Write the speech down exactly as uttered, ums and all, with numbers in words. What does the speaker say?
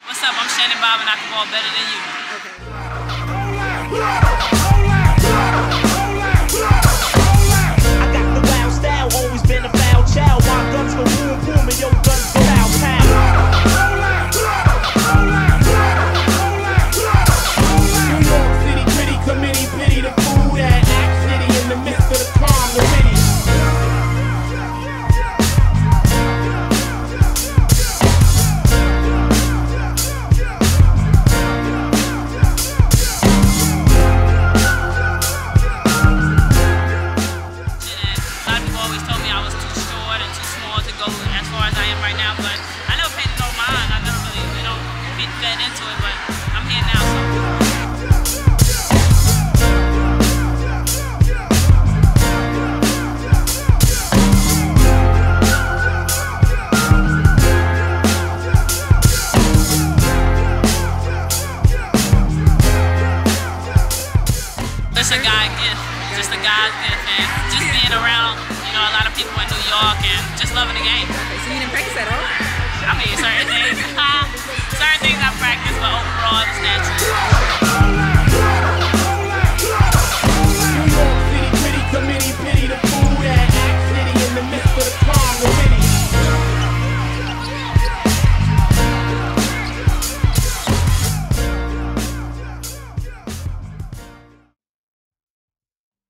What's up? I'm Shannon Bobbitt and I can ball better than you. I got the wild style, always been a foul child. My guns go boom boom and your guns go pow pow. New York City, gritty committee, pity the food at Act City in the midst of the calm, the witty. It's a guy gift, just a guy's gift, and just being around, you know, a lot of people in New York and just loving the game. Okay, so you didn't practice at all? I mean, certain things, certain things I practice, but overall it was natural.